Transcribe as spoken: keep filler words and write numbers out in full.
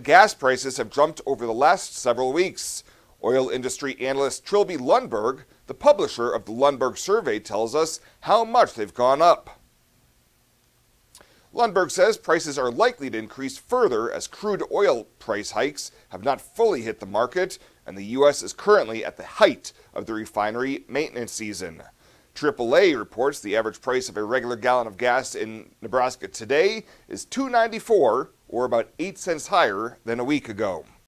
gas prices have jumped over the last several weeks. Oil industry analyst Trilby Lundberg, the publisher of the Lundberg survey, tells us how much they've gone up. Lundberg says prices are likely to increase further as crude oil price hikes have not fully hit the market, and the U S is currently at the height of the refinery maintenance season. triple A reports the average price of a regular gallon of gas in Nebraska today is two ninety-four, or about eight cents higher than a week ago.